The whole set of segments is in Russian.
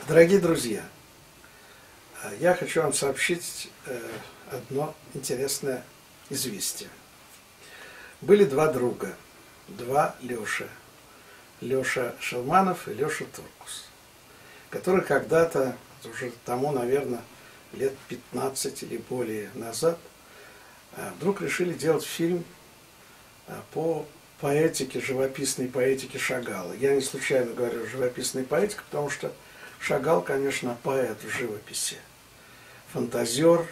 Дорогие друзья, я хочу вам сообщить одно интересное известие. Были два друга, два Леши. Леша Шелманов и Леша Туркус, которые когда-то, уже тому, наверное, лет 15 или более назад, вдруг решили делать фильм по поэтике, живописной поэтике Шагала. Я не случайно говорю живописной поэтике, потому что Шагал, конечно, поэт в живописи, фантазер.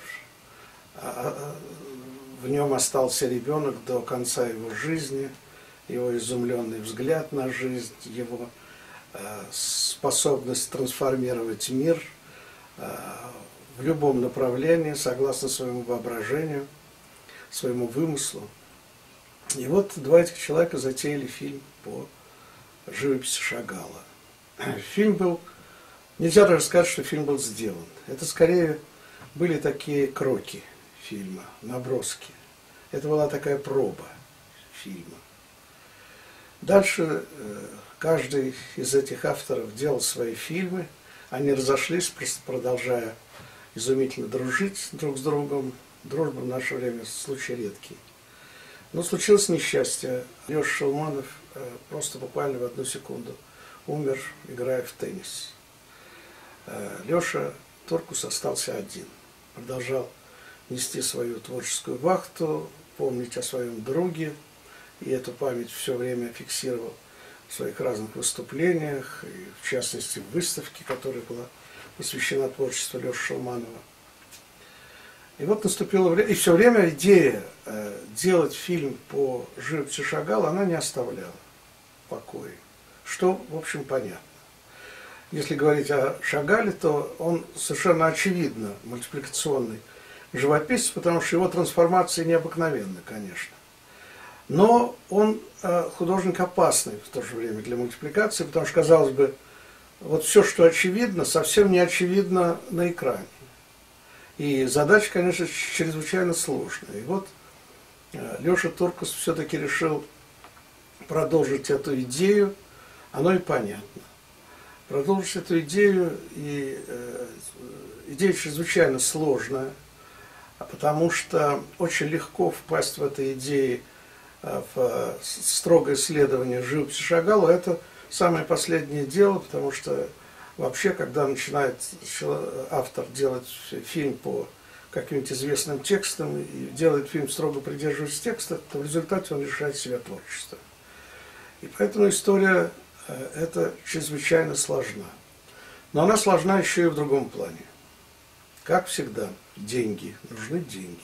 В нем остался ребенок до конца его жизни, его изумленный взгляд на жизнь, его способность трансформировать мир в любом направлении, согласно своему воображению, своему вымыслу. И вот два этих человека затеяли фильм по живописи Шагала. Фильм был... Нельзя даже сказать, что фильм был сделан. Это скорее были такие кроки фильма, наброски. Это была такая проба фильма. Дальше каждый из этих авторов делал свои фильмы. Они разошлись, просто продолжая изумительно дружить друг с другом. Дружба в наше время случай редкий. Но случилось несчастье. Леша Шелманов просто буквально в одну секунду умер, играя в теннис. Леша Туркус остался один. Продолжал нести свою творческую вахту, помнить о своем друге. И эту память все время фиксировал в своих разных выступлениях, и в частности в выставке, которая была посвящена творчеству Леши Шелманова. И вот наступило время, и все время идея делать фильм по живописи Шагала, она не оставляла покоя. Что, в общем, понятно. Если говорить о Шагале, то он совершенно очевидно мультипликационный живописец, потому что его трансформации необыкновенны, конечно. Но он художник опасный в то же время для мультипликации, потому что, казалось бы, вот все, что очевидно, совсем не очевидно на экране. И задача, конечно, чрезвычайно сложная. И вот Леша Туркус все-таки решил продолжить эту идею, оно и понятно. Продолжить эту идею, и идея чрезвычайно сложная, потому что очень легко впасть в эту идею, в строгое исследование живописи Шагала, это самое последнее дело, потому что вообще, когда начинает автор делать фильм по каким-нибудь известным текстам и делает фильм, строго придерживаясь текста, то в результате он лишает себя творчества. И поэтому история эта чрезвычайно сложна. Но она сложна еще и в другом плане. Как всегда, деньги. Нужны деньги.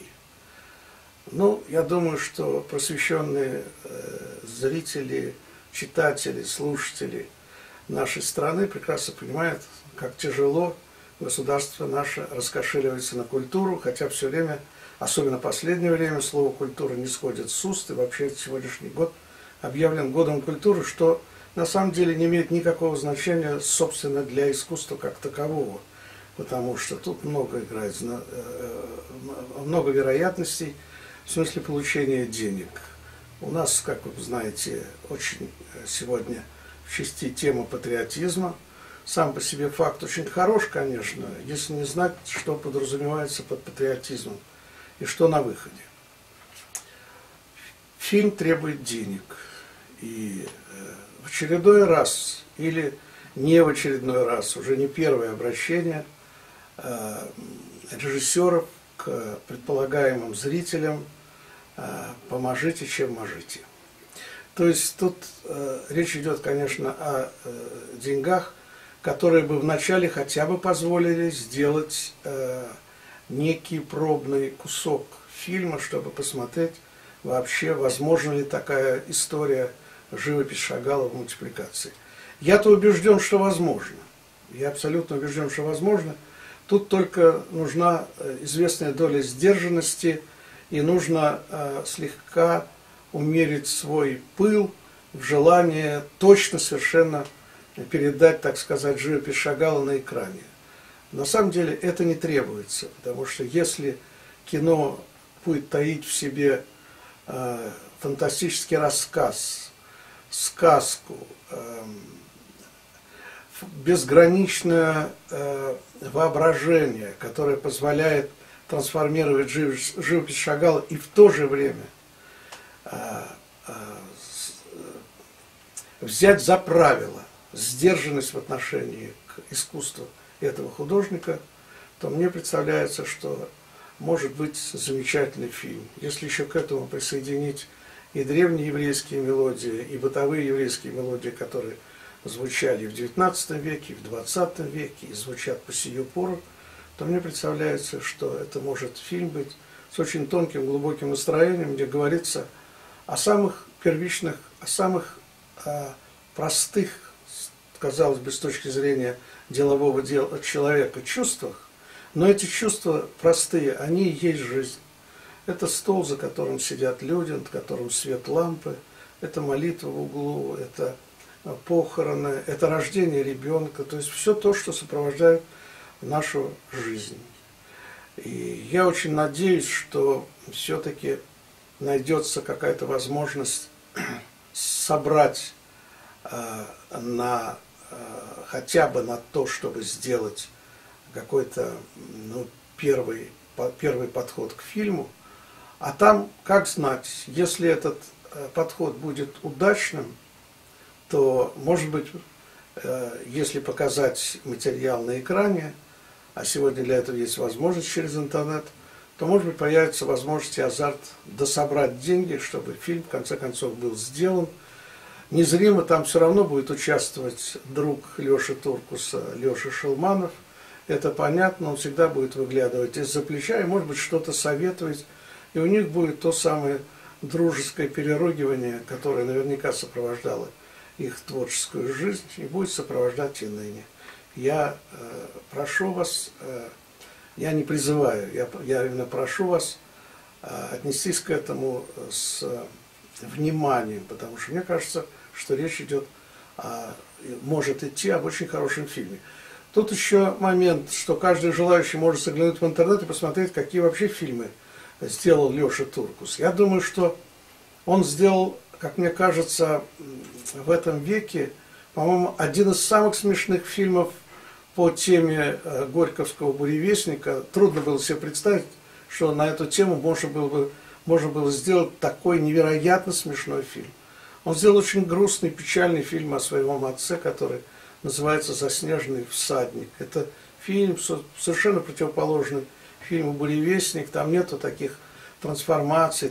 Ну, я думаю, что просвещенные зрители, читатели, слушатели нашей страны прекрасно понимают, как тяжело государство наше раскошеливается на культуру, хотя все время, особенно в последнее время, слово «культура» не сходит с уст, и вообще сегодняшний год объявлен годом культуры, что на самом деле не имеет никакого значения, собственно, для искусства как такового, потому что тут много играет, много вероятностей в смысле получения денег. У нас, как вы знаете, очень сегодня в части тема патриотизма. Сам по себе факт очень хорош, конечно, если не знать, что подразумевается под патриотизмом и что на выходе. Фильм требует денег. И в очередной раз, или не в очередной раз, уже не первое обращение режиссеров к предполагаемым зрителям: поможите, чем можете. То есть тут речь идет, конечно, о деньгах, которые бы вначале хотя бы позволили сделать некий пробный кусок фильма, чтобы посмотреть вообще, возможно ли такая история живопись Шагала в мультипликации. Я-то убежден, что возможно. Я абсолютно убежден, что возможно. Тут только нужна известная доля сдержанности, и нужно слегка умерить свой пыл в желание точно совершенно передать, так сказать, живопись Шагала на экране. На самом деле это не требуется, потому что если кино будет таить в себе фантастический рассказ, сказку, безграничное воображение, которое позволяет трансформировать живопись Шагала и в то же время взять за правило сдержанность в отношении к искусству этого художника, то мне представляется, что может быть замечательный фильм. Если еще к этому присоединить и древнееврейские мелодии, и бытовые еврейские мелодии, которые звучали в XIX веке, в XX веке и звучат по сию пору, то мне представляется, что это может фильм быть с очень тонким, глубоким настроением, где говорится о самых первичных, о самых простых, казалось бы, с точки зрения делового человека, чувствах. Но эти чувства простые, они и есть жизнь. Это стол, за которым сидят люди, над которым свет лампы, это молитва в углу, это похороны, это рождение ребенка, то есть все то, что сопровождает нашу жизнь. И я очень надеюсь, что все-таки найдется какая-то возможность собрать хотя бы на то, чтобы сделать какой-то первый подход к фильму. А там, как знать, если этот подход будет удачным, то, может быть, если показать материал на экране, а сегодня для этого есть возможность через интернет, то, может быть, появится возможность и азарт дособрать деньги, чтобы фильм, в конце концов, был сделан. Незримо там все равно будет участвовать друг Леши Туркуса, Леша Шелманов. Это понятно, он всегда будет выглядывать из-за плеча и, может быть, что-то советовать. И у них будет то самое дружеское переругивание, которое наверняка сопровождало их творческую жизнь и будет сопровождать и ныне. Я прошу вас, я не призываю, я именно прошу вас отнестись к этому с вниманием, потому что мне кажется, что речь идет, может идти об очень хорошем фильме. Тут еще момент, что каждый желающий может заглянуть в интернет и посмотреть, какие вообще фильмы сделал Леша Туркус. Я думаю, что он сделал, как мне кажется, в этом веке, по-моему, один из самых смешных фильмов по теме Горьковского буревестника. Трудно было себе представить, что на эту тему можно было сделать такой невероятно смешной фильм. Он сделал очень грустный, печальный фильм о своем отце, который называется «Заснеженный всадник». Это фильм совершенно противоположный фильму «Буревестник». Там нету таких трансформаций,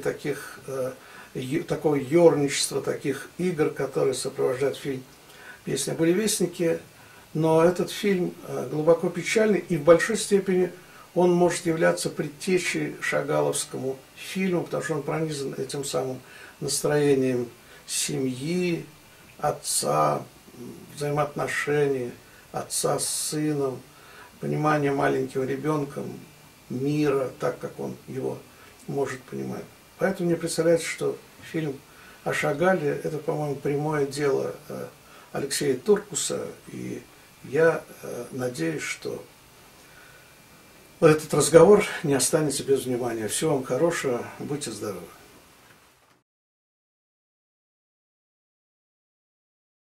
такого ерничества, таких игр, которые сопровождают фильм «Песня о буревестнике». Но этот фильм глубоко печальный, и в большой степени он может являться предтечей шагаловскому фильму, потому что он пронизан этим самым настроением семьи, отца, взаимоотношений отца с сыном, понимание маленьким ребенком мира, так как он его может понимать. Поэтому мне представляется, что фильм о Шагале – это, по-моему, прямое дело Алексея Туркуса, и я надеюсь, что этот разговор не останется без внимания. Всего вам хорошего, будьте здоровы.